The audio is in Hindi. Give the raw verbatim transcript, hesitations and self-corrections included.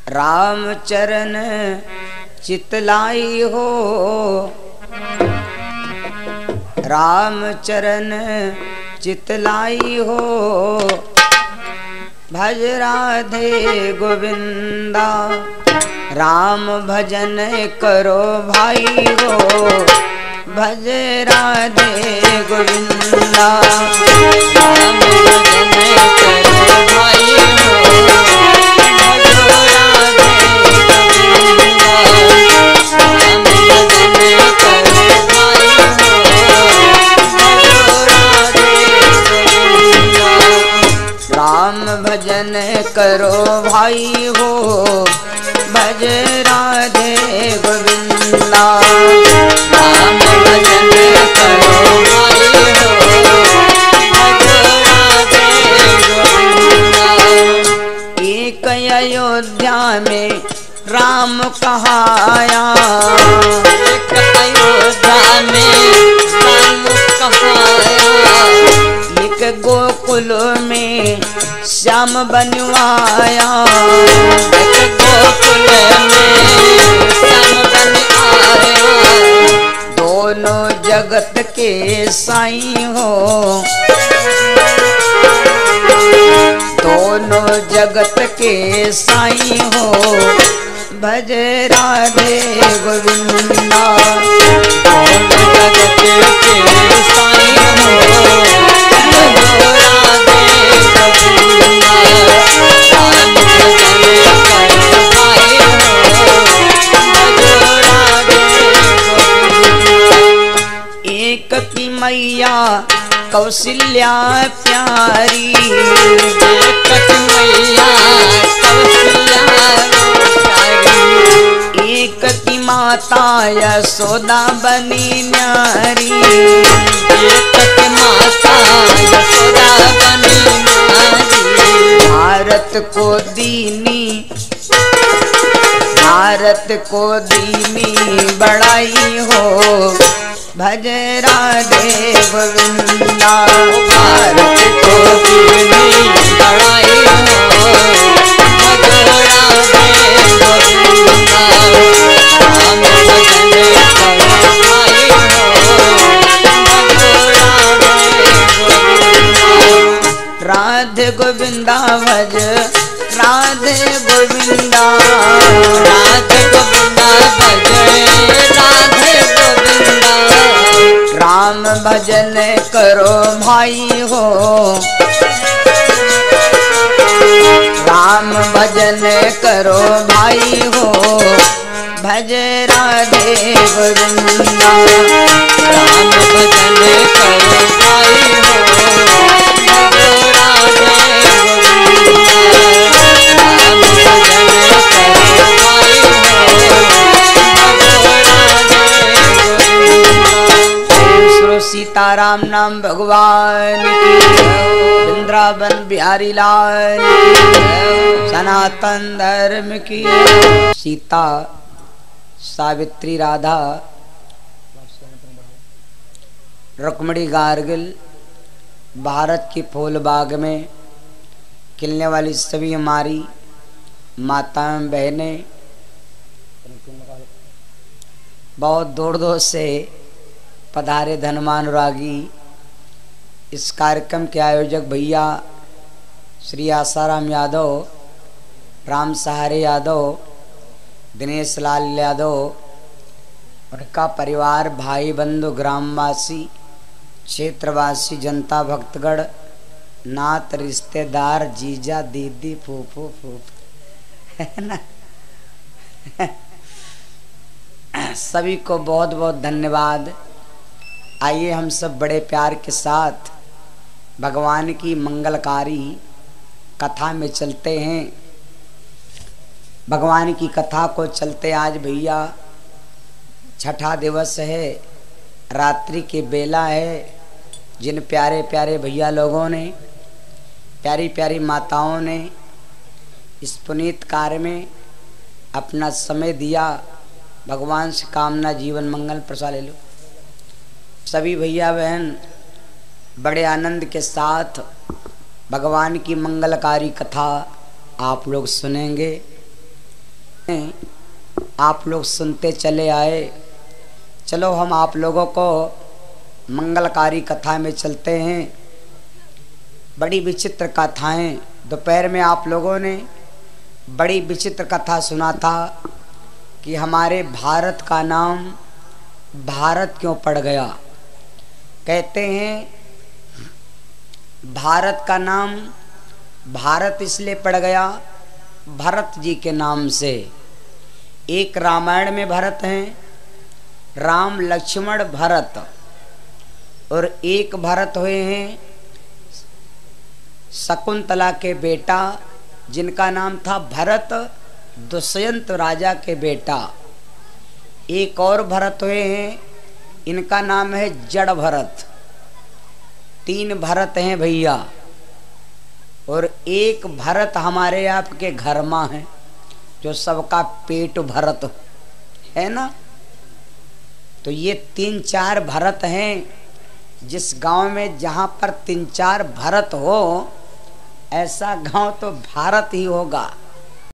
राम चरण चितलाई हो, राम चरण चितलाई हो, भज राधे गोविंदा। राम भजन करो भाई हो, भज राधे गोविंदा। राम भजन करो भाई हो, भज राधे गोविंदा। राम भजन करो भाई हो, भज राधे गोविंदा। राम भजन करो भाई हो, भज राधे गोविंदा। राम भजन करो भाई हो, भज राधे गोविंदा। एक अयोध्या में राम कहाया, एक अयोध्या में राम कहाया। एक गोकुल में श्याम बनवाया, एक गोकुल में श्याम बनवाया। दोनों जगत के साईं हो, दोनों जगत के साईं हो, भज राधे गोविंदा। दोनों जगत के साईं हो, भज राधे गोविंदा। राम भजन करो भाई हो, भज राधे गोविंदा। एक की मैया कौशल्या प्यारी, एक की मैया कौशल्या प्यारी। एक की माता यशोदा बनी न्यारी, एक की माता यशोदा बनी न्यारी। भारत को दीनी, भारत को दीनी बड़ाई हो, भज राधे गोविंदा। भारत को दीनी बड़ाई हो, भज राधे गोविंदा। राम भजन करो भाई हो, भज राधे गोविंदा। राधे गोविंदा भज राधे गोविंदा, राधे गोविंदा भज राधे गोविंदा। राम भजन करो भाई हो, राम भजन करो भाई हो, भज राधे गोविंदा। राम भजन करो भाई हो, भज राधे गोविंदा। राम भजन करो भाई हो, भज राधे गोविंदा। सीताराम नाम भगवान की, वृंदावन बिहारी लाल की, सनातन धर्म की। सीता, सावित्री, राधा, रुक्मिणी, गार्गिल, भारत की फूल बाग में खिलने वाली सभी हमारी माताएं बहनें बहुत दूर दूर से पधारे धनमान रागी। इस कार्यक्रम के आयोजक भैया श्री आसाराम यादव, राम सहारे यादव, दिनेश लाल यादव, उनका परिवार, भाई बंधु, ग्रामवासी, क्षेत्रवासी, जनता, भक्तगण, नात, रिश्तेदार, जीजा, दीदी, फूफू फूफ है ना। सभी को बहुत बहुत धन्यवाद। आइए हम सब बड़े प्यार के साथ भगवान की मंगलकारी कथा में चलते हैं। भगवान की कथा को चलते आज भैया छठा दिवस है, रात्रि की बेला है। जिन प्यारे प्यारे भैया लोगों ने, प्यारी प्यारी माताओं ने इस पुनीत कार्य में अपना समय दिया, भगवान से कामना जीवन मंगल प्रसाद ले लो। सभी भैया बहन बड़े आनंद के साथ भगवान की मंगलकारी कथा आप लोग सुनेंगे। आप लोग सुनते चले आए। चलो हम आप लोगों को मंगलकारी कथा में चलते हैं। बड़ी विचित्र कथाएं दोपहर में आप लोगों ने बड़ी विचित्र कथा सुना था कि हमारे भारत का नाम भारत क्यों पड़ गया। कहते हैं भारत का नाम भारत इसलिए पड़ गया भरत जी के नाम से। एक रामायण में भरत हैं, राम लक्ष्मण भरत, और एक भरत हुए हैं शकुंतला के बेटा जिनका नाम था भरत, दुष्यंत राजा के बेटा। एक और भरत हुए हैं, इनका नाम है जड़ भरत। तीन भरत हैं भैया, और एक भरत हमारे आपके घर में है जो सबका पेट भरत है ना। तो ये तीन चार भरत हैं। जिस गांव में जहां पर तीन चार भरत हो ऐसा गांव तो भारत ही होगा।